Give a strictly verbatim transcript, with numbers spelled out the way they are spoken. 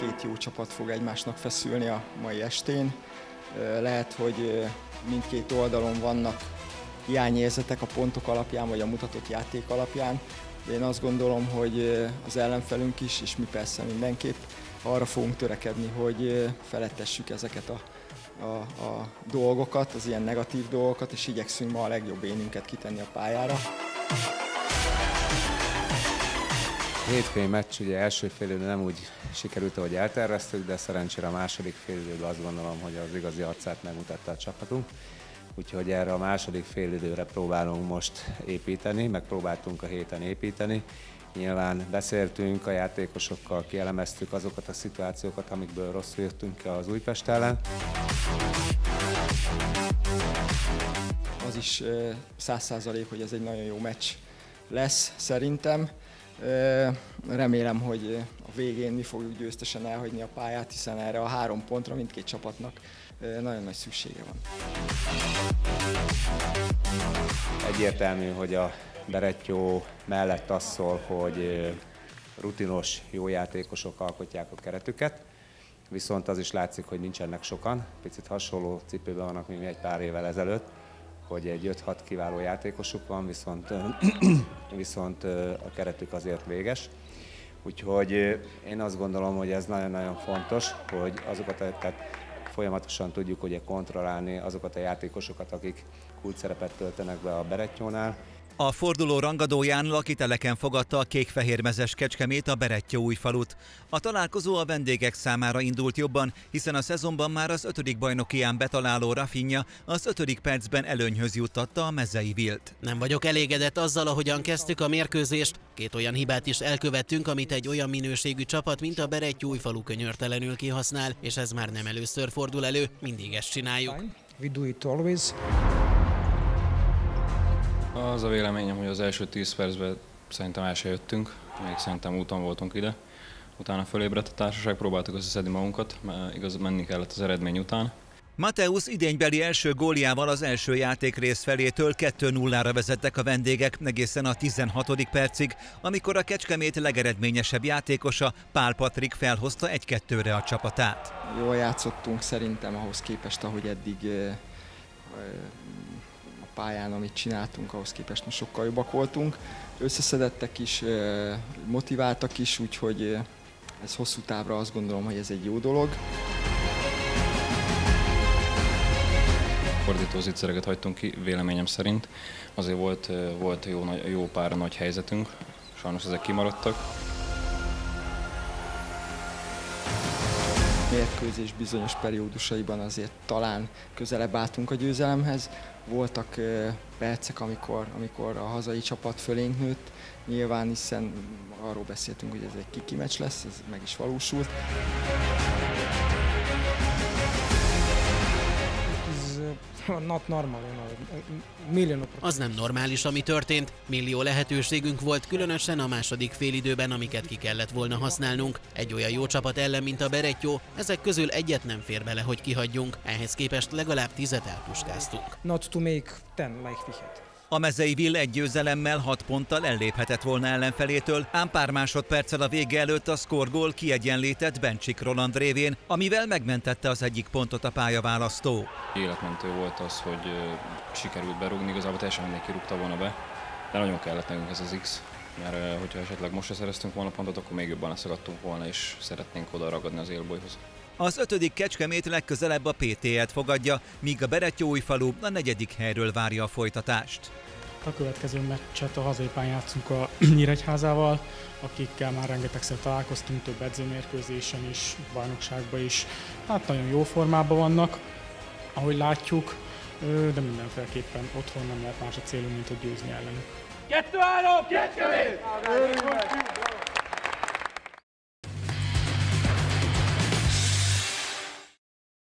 két jó csapat fog egymásnak feszülni a mai estén. Lehet, hogy mindkét oldalon vannak hiányérzetek a pontok alapján, vagy a mutatott játék alapján. De én azt gondolom, hogy az ellenfelünk is, és mi persze mindenképp arra fogunk törekedni, hogy felettessük ezeket a, a, a dolgokat, az ilyen negatív dolgokat, és igyekszünk ma a legjobb énünket kitenni a pályára. A hétfői meccs ugye első félidő nem úgy sikerült, ahogy elterveztük, de szerencsére a második félidőben azt gondolom, hogy az igazi arcát megmutatta a csapatunk. Úgyhogy erre a második félidőre próbálunk most építeni, meg próbáltunk a héten építeni. Nyilván beszéltünk a játékosokkal, kielemeztük azokat a szituációkat, amikből rosszul jöttünk az Újpest ellen. Az is száz százalék, hogy ez egy nagyon jó meccs lesz szerintem. Remélem, hogy a végén mi fogjuk győztesen elhagyni a pályát, hiszen erre a három pontra mindkét csapatnak nagyon nagy szüksége van. Egyértelmű, hogy a Berettyó mellett az szól, hogy rutinos, jó játékosok alkotják a keretüket, viszont az is látszik, hogy nincsenek sokan. Picit hasonló cipőben vannak, mint mi egy pár évvel ezelőtt, hogy egy öt-hat kiváló játékosuk van, viszont, viszont a keretük azért véges. Úgyhogy én azt gondolom, hogy ez nagyon-nagyon fontos, hogy azokat, tehát folyamatosan tudjuk ugye kontrollálni azokat a játékosokat, akik kulcsszerepet töltenek be a Berettyónál. A forduló rangadóján lakiteleken fogadta a kékfehérmezes Kecskemét a Berettyóújfalut. A találkozó a vendégek számára indult jobban, hiszen a szezonban már az ötödik bajnokián betaláló Rafinha az ötödik percben előnyhöz juttatta a Mezei Vilt. Nem vagyok elégedett azzal, ahogyan kezdtük a mérkőzést. Két olyan hibát is elkövettünk, amit egy olyan minőségű csapat, mint a Berettyóújfalu könyörtelenül kihasznál, és ez már nem először fordul elő, mindig ezt csináljuk. We do it always. Az a véleményem, hogy az első tíz percben szerintem el se jöttünk, még szerintem úton voltunk ide. Utána fölébredt a társaság, próbáltuk összeszedni magunkat, mert igaz, menni kellett az eredmény után. Mateusz idénybeli első góljával az első játékrész felétől kettő nullára vezettek a vendégek egészen a tizenhatodik percig, amikor a Kecskemét legeredményesebb játékosa, Pál Patrik felhozta egy-kettőre a csapatát. Jól játszottunk szerintem ahhoz képest, ahogy eddig a pályán, amit csináltunk, ahhoz képest most sokkal jobbak voltunk. Összeszedettek is, motiváltak is, úgyhogy ez hosszú távra azt gondolom, hogy ez egy jó dolog. Fordító zicsereket hagytunk ki, véleményem szerint. Azért volt, volt jó, jó pár nagy helyzetünk, sajnos ezek kimaradtak. Mérkőzés bizonyos periódusaiban azért talán közelebb álltunk a győzelemhez. Voltak percek, amikor, amikor a hazai csapat fölénk nőtt. Nyilván, hiszen arról beszéltünk, hogy ez egy kiki meccs lesz, ez meg is valósult. Not normal, millió. Az nem normális, ami történt. Millió lehetőségünk volt, különösen a második félidőben, amiket ki kellett volna használnunk. Egy olyan jó csapat ellen, mint a Berettyó, ezek közül egyet nem fér bele, hogy kihagyjunk. Ehhez képest legalább tízet elpuskáztunk. Not to make ten like we had. A Mezei Vil egy győzelemmel hat ponttal elléphetett volna ellenfelétől, ám pár másodperccel a vége előtt a szkorgól kiegyenlített Bencsik Roland révén, amivel megmentette az egyik pontot a pályaválasztó. Életmentő volt az, hogy sikerült berúgni, igazából teljesen mindenki rúgta volna be, de nagyon kellett nekünk ez az X, mert hogyha esetleg most se szereztünk volna pontot, akkor még jobban leszagadtunk volna, és szeretnénk oda ragadni az élbolyhoz. Az ötödik Kecskemét legközelebb a pé té et fogadja, míg a Berettyóújfalu a negyedik helyről várja a folytatást. A következő meccset a hazai pályán játszunk a Nyíregyházával, akikkel már rengetegszer találkoztunk, több edzőmérkőzésen is, bajnokságban is. Hát nagyon jó formában vannak, ahogy látjuk, de mindenféleképpen otthon nem lehet más a célunk, mint hogy győzni ellenük. Kettő-három! Kecskemét!